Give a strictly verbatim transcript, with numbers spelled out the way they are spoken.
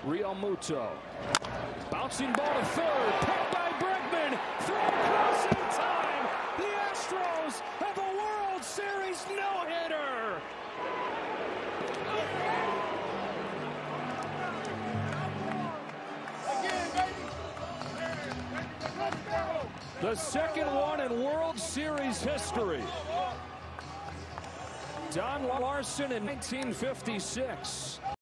Real Muto. Bouncing ball to third. Picked by Bregman. Throw across in time. The Astros have a World Series no-hitter. The second one in World Series history. Don Larson in nineteen fifty-six.